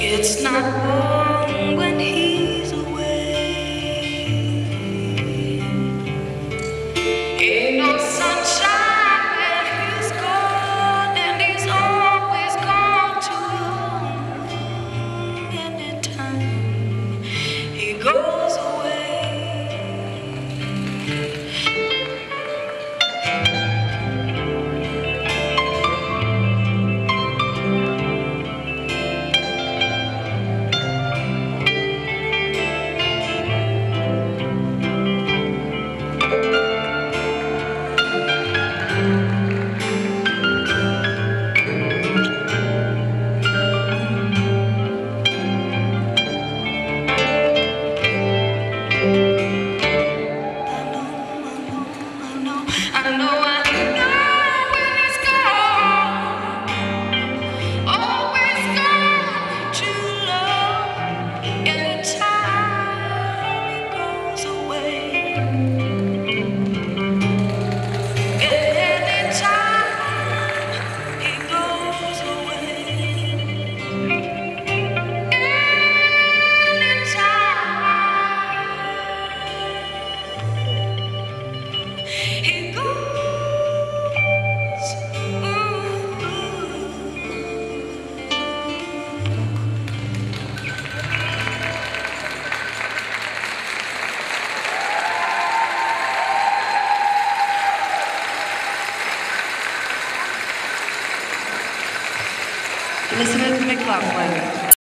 It's not warm when he's away. Ain't no sunshine when he's gone, and he's always gone too long. Anytime he goes away. I know when he's gone, always gone too long. Anytime he goes away, anytime he goes away, anytime he goes. Elizabeth McLaughlin.